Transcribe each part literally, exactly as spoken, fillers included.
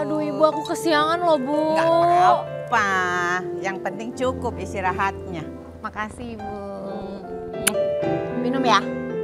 Aduh ibu, aku kesiangan loh bu. Gak apa-apa, yang penting cukup istirahatnya. Makasih ibu. Hmm. Minum ya.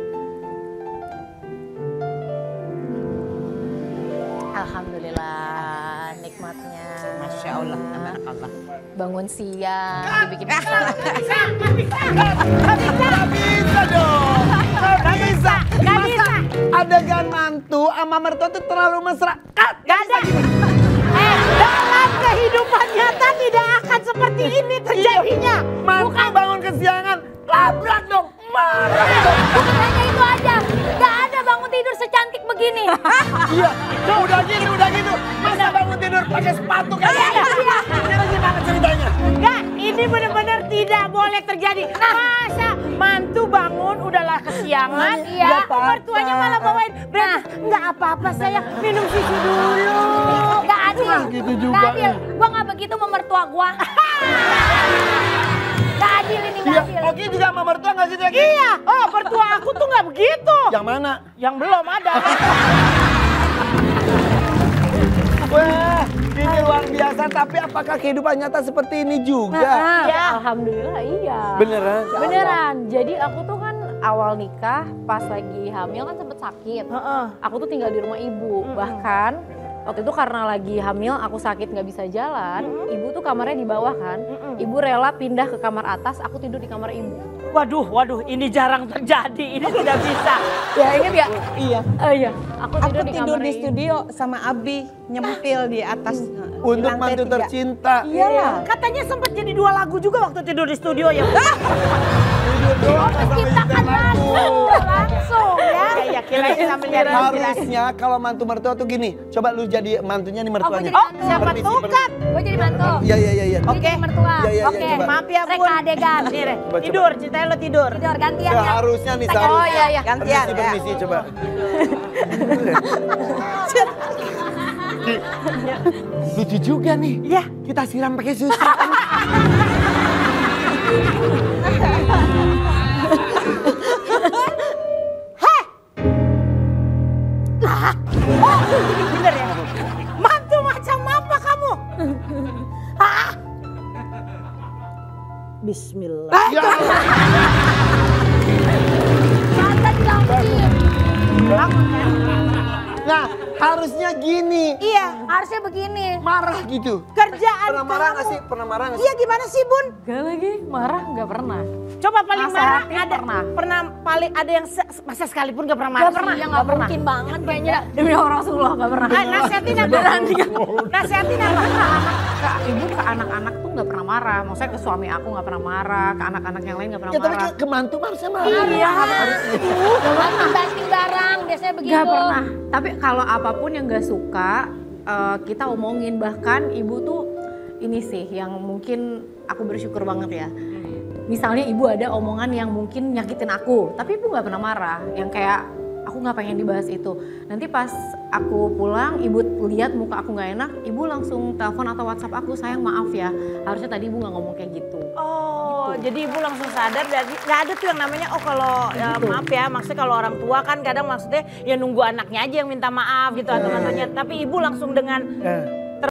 Alhamdulillah nikmatnya. Masya Allah, tabarakallah. Bangun siang, dibikin bisa, gak bisa, gak bisa, gak bisa dong, gak bisa, gak bisa. Adegan mantu sama mertua itu terlalu mesra. Cut, gak ada. Eh, dalam kehidupan nyata tidak akan seperti ini terjadinya. Mantu Bukan. bangun kesiangan, labrak dong, marah dong. Bukan hanya itu aja, gak ada bangun tidur secantik begini. Iya, udah gitu, udah gitu. Masa bangun tidur pakai sepatu kayak gini? Iya. Ini gimana ceritanya? Enggak, ini benar-benar tidak boleh terjadi. Masa mantu bangun udahlah kesiangan, iya. mertuanya malah bawain. Nah, enggak apa-apa sayang, minum susu dulu. Gak adil, nah, gitu juga. gak adil. Gua gak begitu sama mertua gua. Gak adil ini, gak Iya, adil. Oki juga sama mertua gak sih? Iya, oh mertua aku tuh gak begitu. Yang mana? Yang belum ada. Wah, ini luar biasa. Tapi apakah kehidupan nyata seperti ini juga? Nah, ya. Alhamdulillah iya. Beneran? Beneran. Jadi aku tuh kan awal nikah pas lagi hamil kan sempet sakit. Uh-uh. Aku tuh tinggal di rumah ibu. Uh-uh. Bahkan waktu itu karena lagi hamil aku sakit nggak bisa jalan. Uh-uh. Ibu tuh kamarnya di bawah kan. Uh-uh. Ibu rela pindah ke kamar atas, aku tidur di kamar ibu. Waduh, waduh, ini jarang terjadi, ini tidak bisa. Ya inget ya? Iya. Oh iya, aku tidur, Aku di, tidur kamar di ibu. studio sama Abi, nyempil di atas. Untuk di lantai mantu tiga. tercinta. Iya. Katanya sempat jadi dua lagu juga waktu tidur di studio ya. Tidur doang sama Menciptakan lagu langsung ya. Iya, iya, kirain sambil nyari inspirasi. Harusnya kalau mantu mertua tuh gini. Coba lu jadi mantunya nih mertuanya. jadi mantu. Siapa Permisi, tuh kan? Gue jadi mantu. Iya, iya, iya. iya. Dia Oke. jadi mertua. Iya, iya, iya, Oke, coba. Maaf ya Bun. Reka adegan. Nih, Re. Coba, coba. Tidur, ceritanya lo tidur. Tidur gantian ya. Seharusnya nih, Oh seharusnya. iya iya. Gantian Permisi, ya. permisi, coba. Lucu juga nih. Iya. Kita siram pakai susu. Oh, bener ya. Mantu macam apa kamu? Hah? Bismillah. Ya, Mata dilangsir. nah, harusnya gini. Iya, Harusnya begini. Marah gitu. kerjaan Pernah marah kamu. gak sih? Pernah marah gak sih? Iya, gimana sih Bun? Gak lagi, marah gak pernah. Coba paling marah Nasehatin ada pernah. pernah paling ada yang se- masa sekalipun gak pernah marah. Gak pernah, gak mungkin banget kayaknya. Demi orang Rasulullah gak pernah. Ah, nasihatin apa? Nasihatin apa? Ke ibu ke anak-anak tuh gak pernah marah. Maksudnya ke suami aku gak pernah marah, ke anak-anak yang lain gak pernah Ya tapi marah. ke, ke mantu harusnya marah. Iya. Banting barang, biasanya begitu. Gak pernah. Tapi kalau apapun yang gak suka, uh, kita omongin. Bahkan ibu tuh ini sih yang mungkin aku bersyukur banget ya. Misalnya ibu ada omongan yang mungkin nyakitin aku, tapi ibu gak pernah marah. Yang kayak aku gak pengen dibahas itu. Nanti pas aku pulang, ibu lihat muka aku gak enak, ibu langsung telepon atau WhatsApp aku, sayang maaf ya. Harusnya tadi ibu gak ngomong kayak gitu. Oh, jadi ibu langsung sadar dan nggak ada tuh yang namanya oh kalau ya, maaf ya, maksudnya kalau orang tua kan kadang maksudnya ya nunggu anaknya aja yang minta maaf gitu atau mantunya. Tapi ibu langsung dengan